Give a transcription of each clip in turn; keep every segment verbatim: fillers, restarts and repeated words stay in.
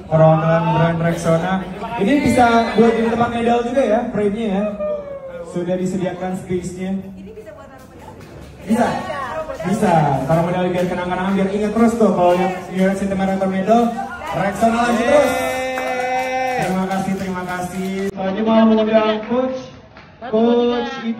perwakilan brand Rexona. Ini bisa buat jadi tempat medal juga ya, frame-nya ya. Sudah disediakan space-nya. Ini bisa buat taruh medal? Bisa. Bisa. Taruh medal biar kenang-kenangan, biar inget terus tuh kalau yang New York City Marathon medal, Rexona lagi terus. Terima kasih, terima kasih. Selanjutnya mau mengundang coach, coach.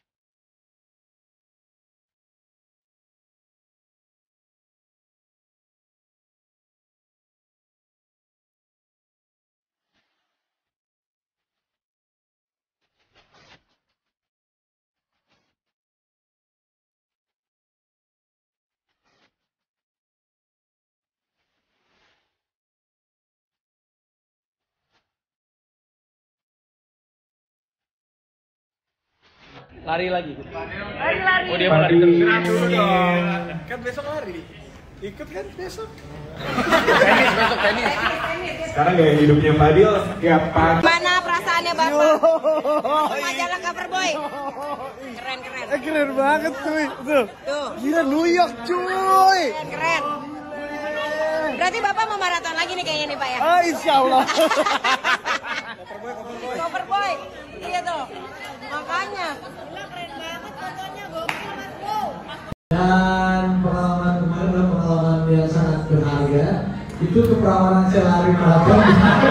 Lari lagi. Lari lari. Oh dia mau lari terus. Dulu dong. Kan besok lari. Ikut kan besok. Tenis besok tenis. Sekarang gaya hidupnya Fadil tiap pagi. Mana perasaannya Bapak? Majalah Coverboy. Keren keren. Eh, keren banget cuy. Tuh. Tuh. Gila New York cuy. Keren keren. Berarti Bapak mau maraton lagi nih kayaknya nih Pak ya? Ah, insya Allah. Coverboy Coverboy. Coverboy. Iya tuh. Makanya. Keren banget fotonya gokil Mas Bro. Dan pengalaman kemarin adalah pengalaman yang sangat berharga. Itu keperawanan saya lari maraton.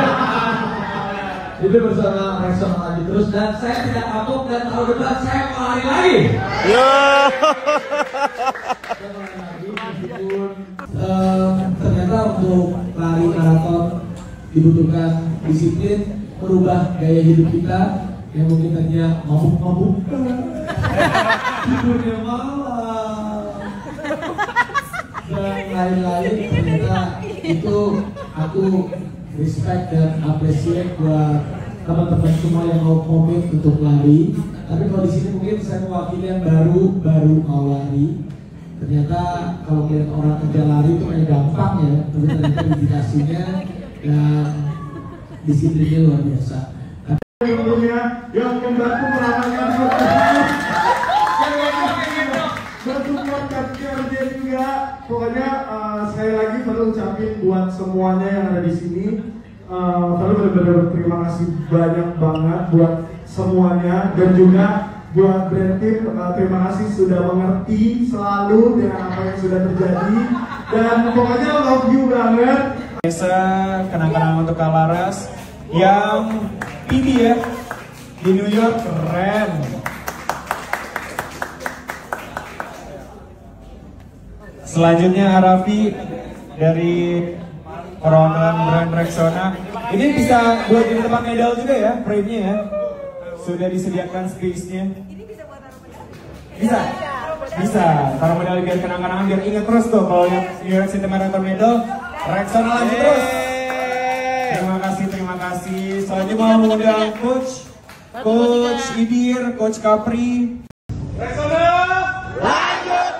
Itu bersama Rexona lagi terus dan saya tidak kapok dan tahun depan saya mau lari lagi. Ya. Saya mau lari lagi meskipun um, ternyata untuk lari maraton dibutuhkan disiplin, merubah gaya hidup kita yang mungkin tadinya mabuk-mabuk, tidurnya malam, dan lain-lain. Ternyata itu aku respect dan appreciate buat teman-teman semua yang mau komit untuk lari. Tapi kalau di sini mungkin saya mewakili yang baru baru mau lari. Ternyata kalau melihat orang kerja lari itu kayak gampang ya, tapi ternyata dedikasinya dan disiplinnya luar biasa. Tentunya yang membantu meramaikan bersupport kerja juga. Pokoknya uh, sekali lagi perlu ucapin buat semuanya yang ada di sini. Uh, perlu benar-benar berterima kasih banyak banget buat semuanya dan juga buat brand team. Uh, terima kasih sudah mengerti selalu dengan apa yang sudah terjadi dan pokoknya love you banget. Bisa kenang-kenangan untuk Kalaras yang ini ya di New York keren. Selanjutnya Arafi dari perwakilan brand Rexona. Ini bisa buat jadi tempat medal juga ya, frame-nya ya. Sudah disediakan space-nya. Ini bisa buat taruh medal? Bisa. Bisa. Taruh medal biar kenang-kenangan, biar inget terus tuh kalau yang New York City Marathon medal, Rexona lagi terus. Terima kasih, terima kasih. Selanjutnya mau mengundang coach, coach Idir, coach Capri. Rexona, lanjut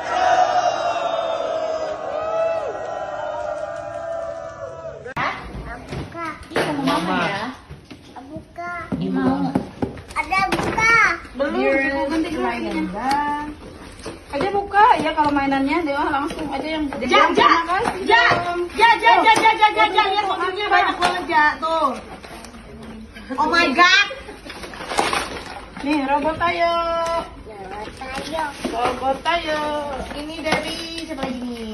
terus. Mama ya. Buka. Mau. Ada buka. Belum, nanti mainan. Aja buka ya kalau mainannya Dewa langsung aja yang Ja, ja, ja, ja, ja, ja, ja, ja, ja, ja, lihat mobilnya banyak banget ja, tuh. Oh my god. Nih robot ayo. Ayo. Robot ayo. Ini dari siapa lagi nih?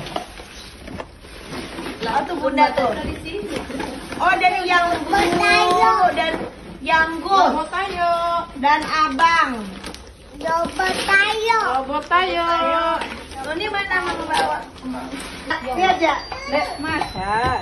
Lah tuh bunda tuh. Oh dari yang Bu dan yang Gu Robot ayo. dan abang. Robot ayo. Robot ayo. Oh, ini mana membawa? Lihat ja. Dek, masa?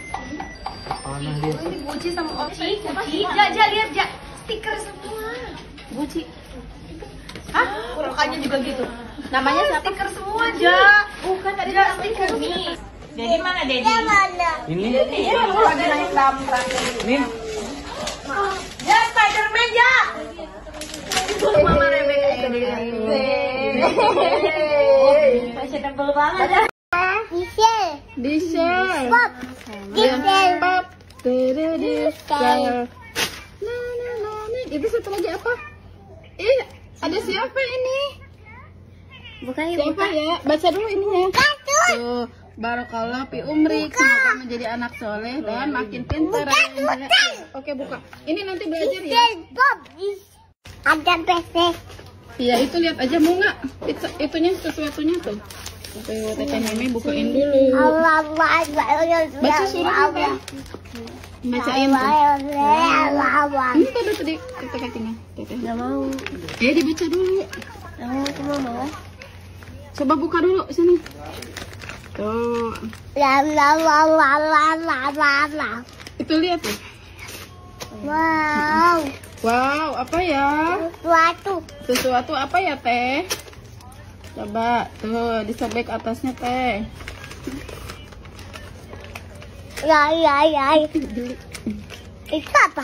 Ini Gucci sama Oci. Gucci. Ja, ja, lihat ja. Stiker semua. Gucci. Hah? Mukanya juga gitu. Namanya siapa? Stiker semua ja. Bukan tadi Ja, stiker nih. Dedi mana Dedi? Mana? Ini. Iya, lu lagi naik damprat. Ini. Ya, Spiderman ja. Mama Rebecca ini. Fashionable banget. Michelle. Diesel. Pop. Michelle. Pop. Diesel. Nah, nah, nah, nih. Itu satu lagi apa? Ih, ada siapa ini? Bukan Siapa ya? Baca dulu ininya. Kartun. Tuh, Barokallah fi umrik, semoga menjadi anak soleh dan makin pintar. Oke, buka. Ini nanti belajar ya. Ada P C. Iya, itu lihat aja mau nggak? Itu, itunya sesuatunya tuh. Oke, Teteh Mimi bukain dulu. Baca suratnya. Bacain tuh. Ini tadi tadi kita kakinya. Teteh. Gak mau. Ya dibaca dulu. Gak mau, cuma mau. Coba buka dulu sini. Tuh. La la la la la la la la. Itu lihat tuh. Wow. Wow, apa ya? Sesuatu. Sesuatu apa ya, Teh? Coba tuh disobek atasnya, Teh. Ya ya ya. Itu apa?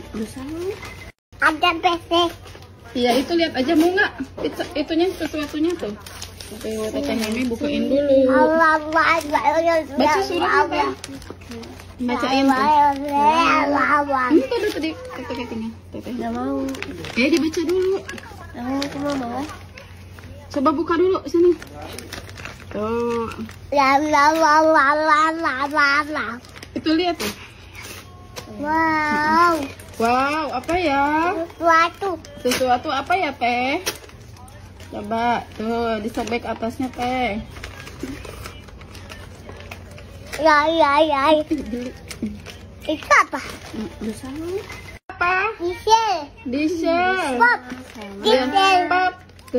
Ada P C. Iya, itu lihat aja mau nggak? Itu, itunya sesuatunya tuh. Oke, Teteh Mimi bukain dulu. Baca suratnya, Teh. Bacain tuh. Ini tadi tadi kita kakinya. Teteh. Gak mau. Ya dibaca dulu. Gak mau, cuma mau. Coba buka dulu sini. Tuh. La la la la la la la la. Itu lihat tuh. Wow. Wow, apa ya? Sesuatu. Sesuatu apa ya, Teh? Coba tuh disobek atasnya, Teh. Ya ya ya. Itu apa? Apa? Diesel. Diesel. Pop. Diesel. Pop.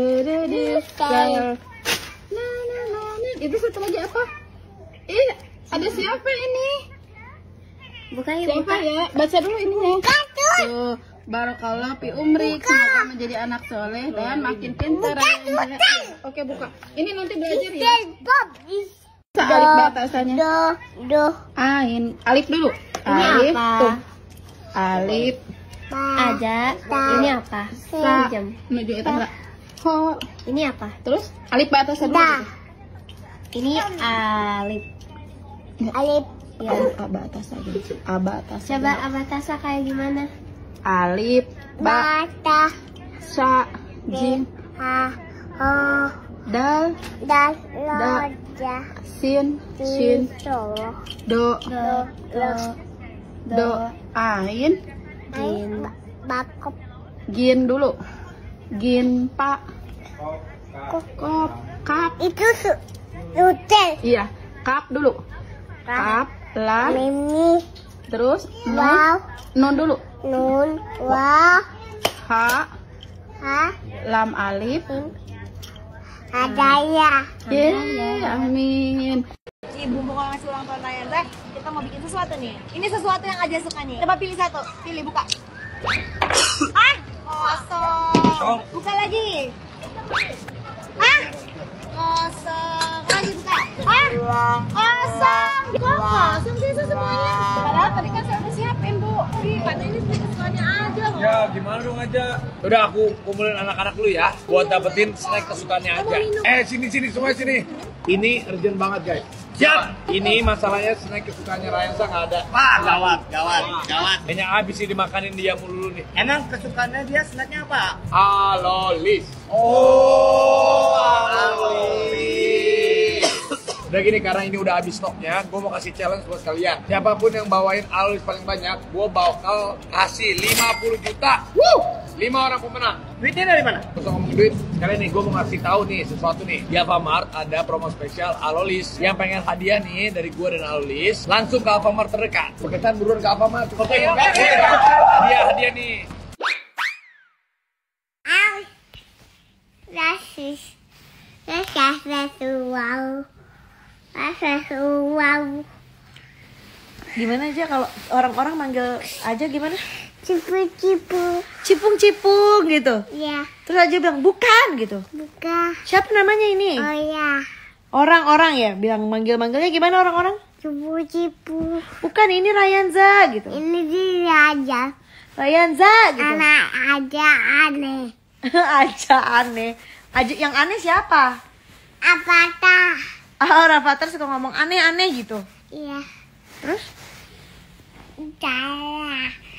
Diesel. Nah, nah, nah, nah. Itu satu lagi apa? Ih, ada siapa ini? Bukan Siapa ya? Baca dulu ininya. Tuh, barokallah fi umrik, semoga menjadi anak soleh dan makin pintar. Oke, buka. Ini nanti belajar ya. Pop. Alif batasannya. Do. Do. Ain. Alif dulu. Ini Alif. apa? Tuh. Alif. Ada. Ini apa? Sa. Jam. Menuju itu enggak. Ho. Ini apa? Terus alif batasan dulu. Da. gitu. Ini alif. Enggak. Alif. Ya, aba atas aja. Aba atas. Coba abatasa kayak gimana? Alif, ba, Bata. sa, jim, Ha. Ho. dal, Dan. Da. Loja. sin, shin, So. do, Do. Do. do, ain, Ain. Bakop. gin dulu. Gin, pa, Kop. kop, kap. Itu su. Hotel. Iya, kap dulu. Kap, la, Mimi. terus nun, Wow. nun dulu. Nun. Wow. Ha, Ha. lam alif. Ada ya. Yeay, amin. Ibu mau ngasih ulang tahun Ryan, Zak. Kita mau bikin sesuatu nih. Ini sesuatu yang aja suka nih. Coba pilih satu. Pilih, buka. Ah, kosong. Buka lagi. Ah, kosong. Lagi buka. Ah, kosong. Kok kosong sih semuanya? Padahal tadi kan saya udah siapin, Bu. Ih, katanya ini kesukaannya aja loh. Ya gimana dong aja. Udah aku kumpulin anak-anak dulu ya, buat dapetin snack kesukaannya aja. Eh sini sini semua sini. Ini urgent banget guys. Siap. Ini masalahnya snack kesukaannya Ryansa nggak ada. Wah, gawat, gawat, gawat. Kayaknya habis sih dimakanin dia mulu nih. Emang kesukaannya dia snacknya apa? Alolis. Oh, alolis. Udah gini, karena ini udah habis stoknya, gue mau kasih challenge buat kalian. Siapapun yang bawain alolis paling banyak, gue bakal kasih lima puluh juta. Woo! lima orang pemenang. Duitnya dari mana? Terus ngomong duit, kali ini gue mau ngasih tahu nih sesuatu nih. Di Alfamart ada promo spesial Alolis. Yang pengen hadiah nih dari gue dan Alolis, langsung ke Alfamart terdekat. Berkesan buruan ke Alfamart. Oke, ya. Hadiah hadiah nih. Au. Rasis. Rasis. Wow. Rasis. Wow. Gimana aja kalau orang-orang manggil aja gimana? Cipu-cipu. Cipung-cipung gitu. Ya. Terus aja bilang bukan gitu. Buka. Siapa namanya ini? Oh ya. Orang-orang ya bilang manggil-manggilnya gimana orang-orang? Cipu-cipu. Bukan, ini Ryanza gitu. Ini dia aja. Ryanza gitu. Anak aja aneh. Aja aneh. Aja yang aneh siapa? Apatah? Ah, Rafathar suka ngomong aneh-aneh gitu. Iya. Terus? Salah.